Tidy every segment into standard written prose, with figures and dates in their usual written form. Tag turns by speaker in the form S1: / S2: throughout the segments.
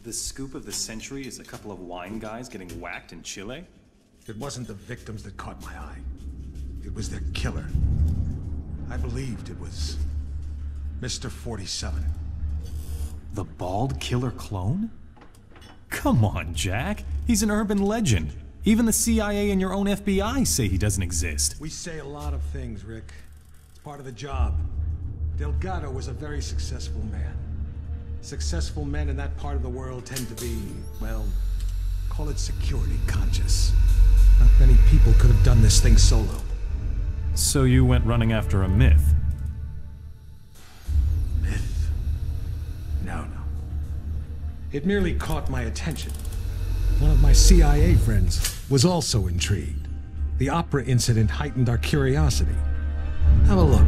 S1: The scoop of the century is a couple of wine guys getting whacked in Chile?
S2: It wasn't the victims that caught my eye. It was their killer. I believed it was Mr. 47.
S1: The bald killer clone? Come on, Jack. He's an urban legend. Even the CIA and your own FBI say he doesn't exist.
S2: We say a lot of things, Rick. It's part of the job. Delgado was a very successful man. Successful men in that part of the world tend to be, well, call it security conscious. Not many people could have done this thing solo.
S1: So you went running after a myth?
S2: Myth? No. It merely caught my attention. One of my CIA friends was also intrigued. The opera incident heightened our curiosity. Have a look.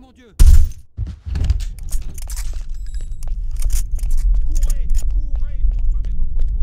S3: nom de Dieu! Courez pour sauver votre peau!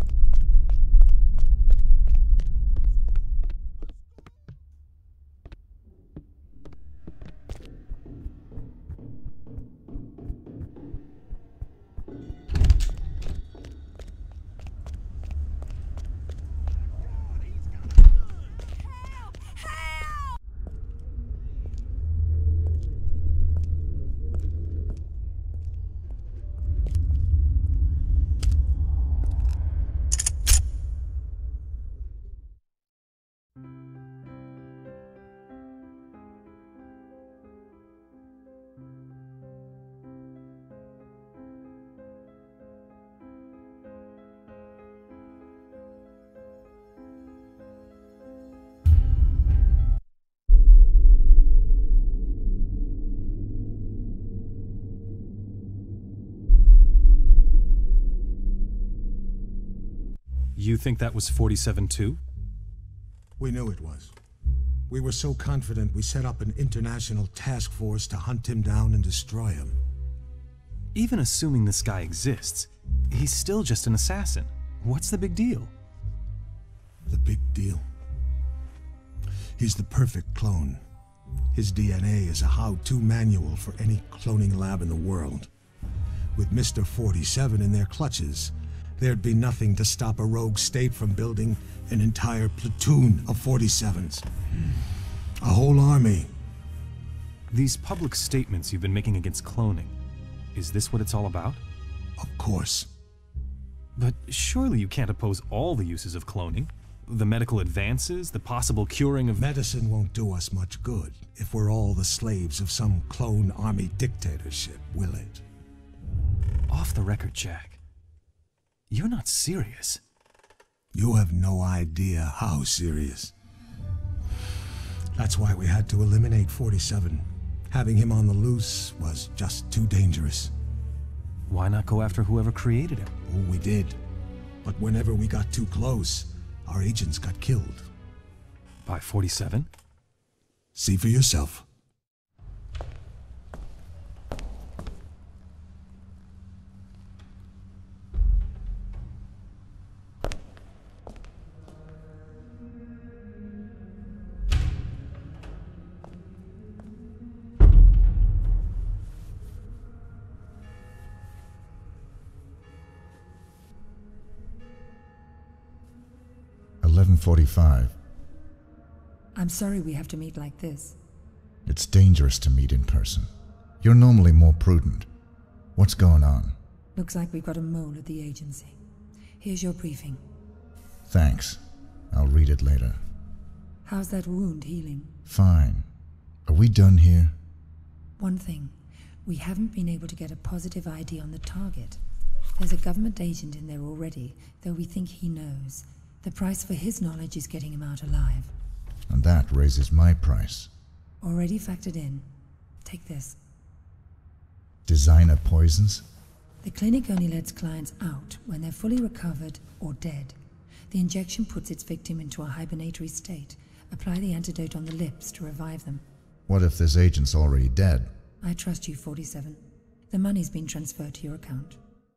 S1: You think that was 47 too?
S2: We knew it was. We were so confident we set up an international task force to hunt him down and destroy him.
S1: Even assuming this guy exists, he's still just an assassin. What's the big deal?
S2: The big deal. He's the perfect clone. His DNA is a how-to manual for any cloning lab in the world. With Mr. 47 in their clutches, there'd be nothing to stop a rogue state from building an entire platoon of 47s. A whole army.
S1: These public statements you've been making against cloning, is this what it's all about?
S2: Of course.
S1: But surely you can't oppose all the uses of cloning? The medical advances, the possible curing of...
S2: Medicine won't do us much good if we're all the slaves of some clone army dictatorship, will it?
S1: Off the record, Jack. You're not serious.
S2: You have no idea how serious. That's why we had to eliminate 47. Having him on the loose was just too dangerous.
S1: Why not go after whoever created him?
S2: Oh, we did. But whenever we got too close, our agents got killed.
S1: By 47?
S2: See for yourself.
S4: .45.
S5: I'm sorry we have to meet like this.
S4: It's dangerous to meet in person. You're normally more prudent. What's going on?
S5: Looks like we've got a mole at the agency. Here's your briefing.
S4: Thanks. I'll read it later.
S5: How's that wound healing?
S4: Fine. Are we done here?
S5: One thing. We haven't been able to get a positive ID on the target. There's a government agent in there already, though we think he knows. The price for his knowledge is getting him out alive.
S4: And that raises my price.
S5: Already factored in. Take this.
S4: Designer poisons?
S5: The clinic only lets clients out when they're fully recovered or dead. The injection puts its victim into a hibernatory state. Apply the antidote on the lips to revive them.
S4: What if this agent's already dead?
S5: I trust you, 47. The money's been transferred to your account.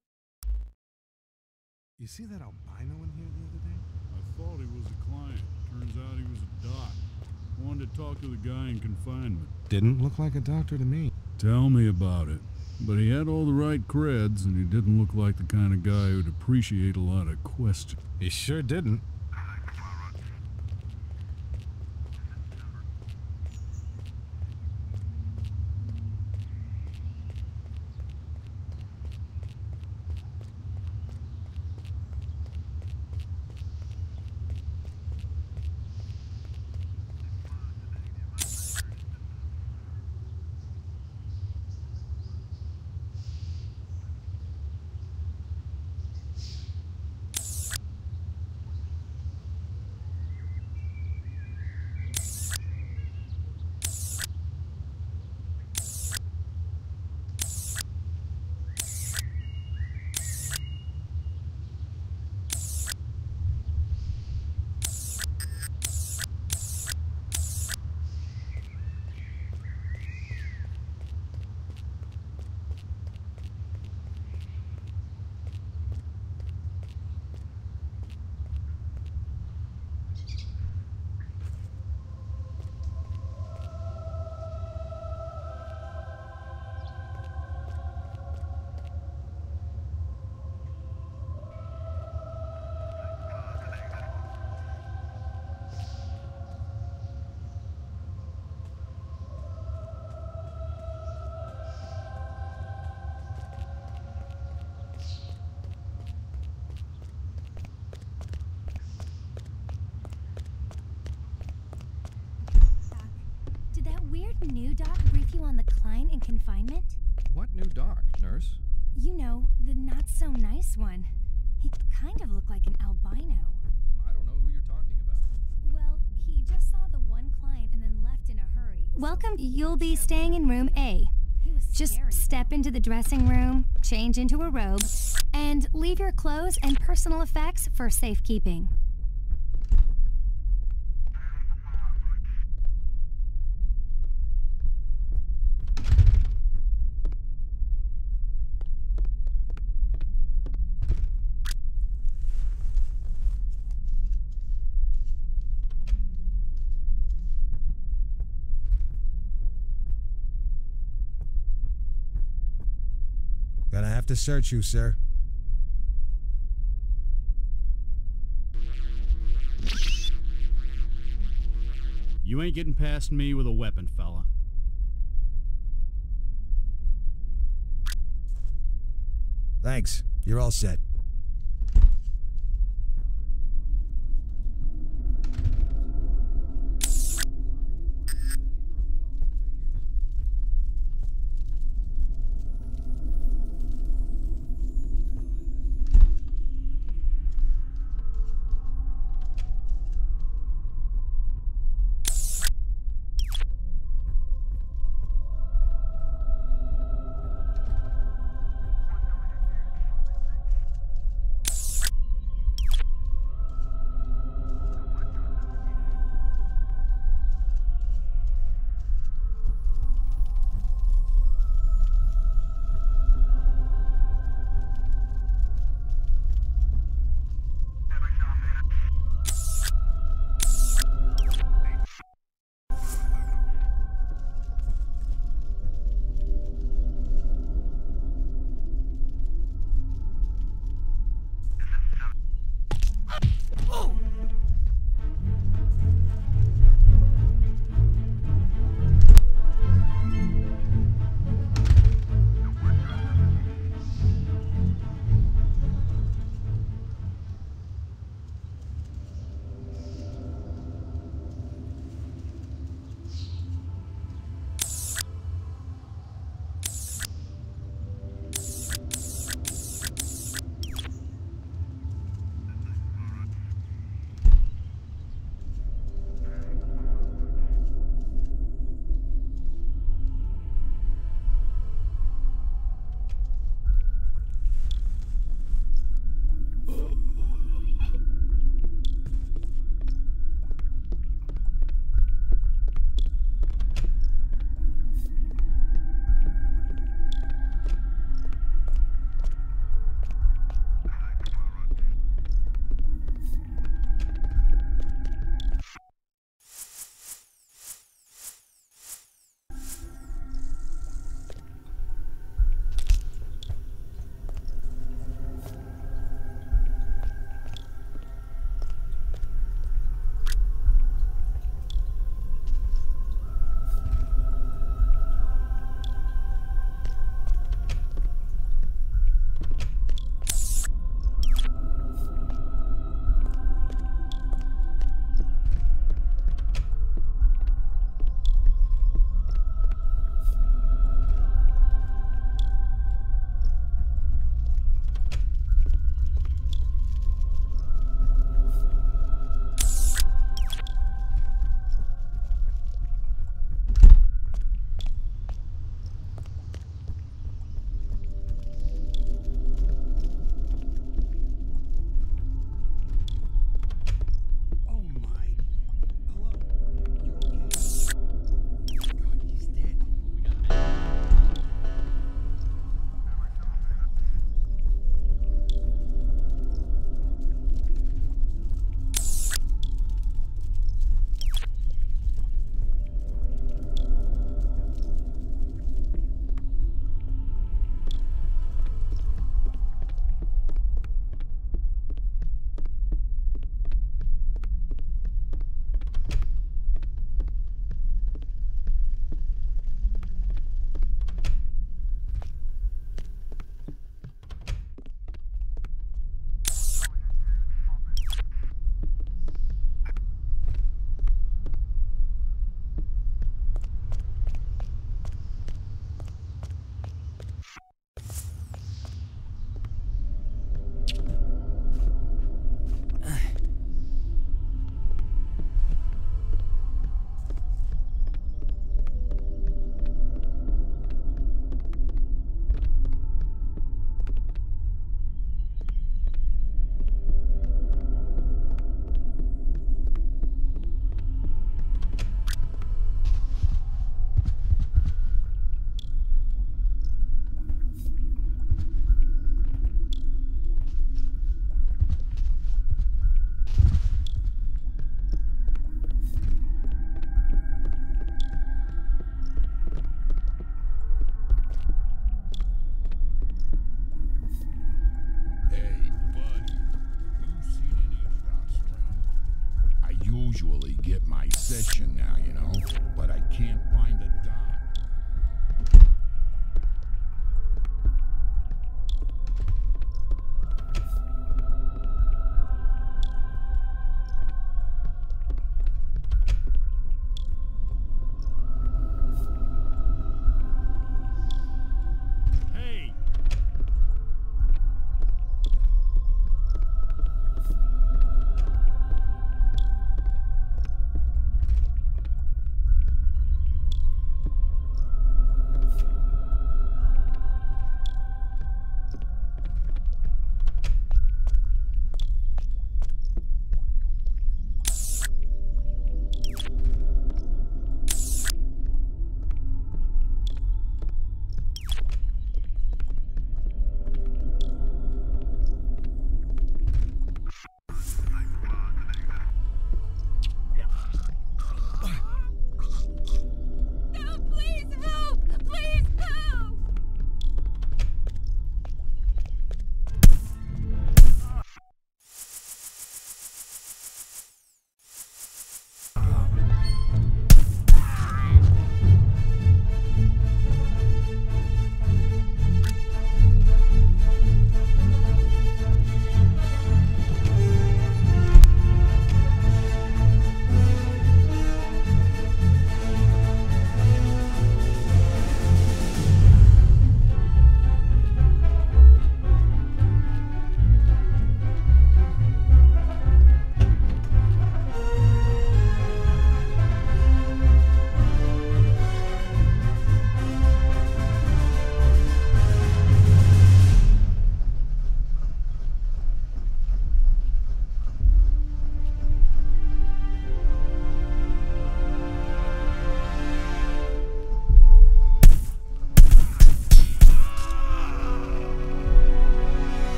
S6: You see that albino in here the other day?
S7: I thought he was a client. Turns out he was a doc. Wanted to talk to the guy in confinement.
S6: Didn't look like a doctor to me.
S7: Tell me about it. But he had all the right creds, and he didn't look like the kind of guy who'd appreciate a lot of questions.
S6: He sure didn't.
S8: new doc brief you on the client in confinement?
S9: What new doc, nurse?
S8: You know, the not-so-nice one. He kind of looked like an albino.
S9: I don't know who you're talking about.
S8: Well, he just saw the one client and then left in a hurry. Welcome. You'll be staying in room A. Just step into the dressing room, change into a robe, and leave your clothes and personal effects for safekeeping.
S10: Gonna have to search you, sir.
S11: You ain't getting past me with a weapon, fella.
S10: Thanks. You're all set.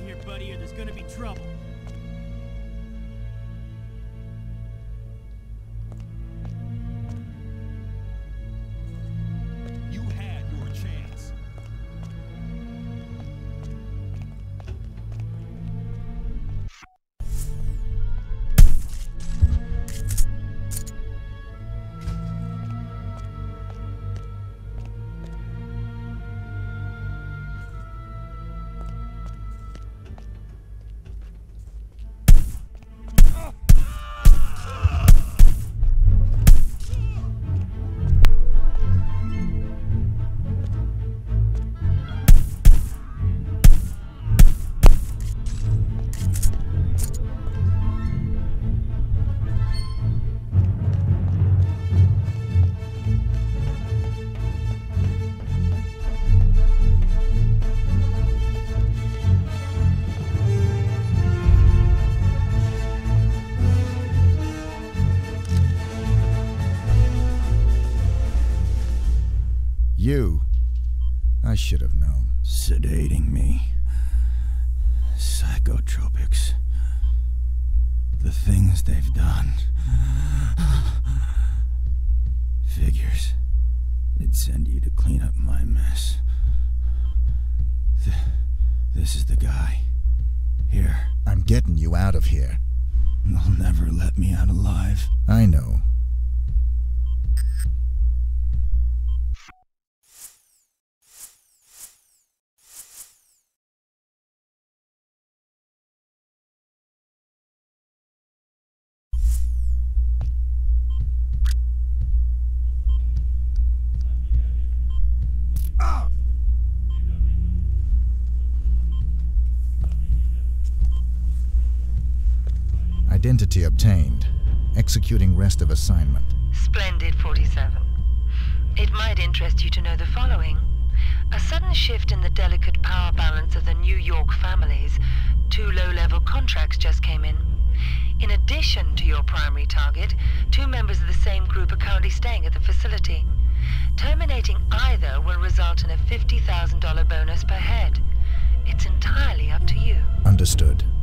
S11: here, buddy, or there's gonna be trouble.
S1: You had your chance.
S4: You. I should have known.
S12: Sedating me. Psychotropics. The things they've done. Figures. They'd send you to clean up my mess. This is the guy. Here.
S4: I'm getting you out of here.
S12: They'll never let me out alive.
S4: I know. Identity obtained. Executing rest of assignment.
S5: Splendid, 47. It might interest you to know the following. A sudden shift in the delicate power balance of the New York families. 2 low-level contracts just came in. In addition to your primary target, 2 members of the same group are currently staying at the facility. Terminating either will result in a $50,000 bonus per head. It's entirely up to you.
S4: Understood.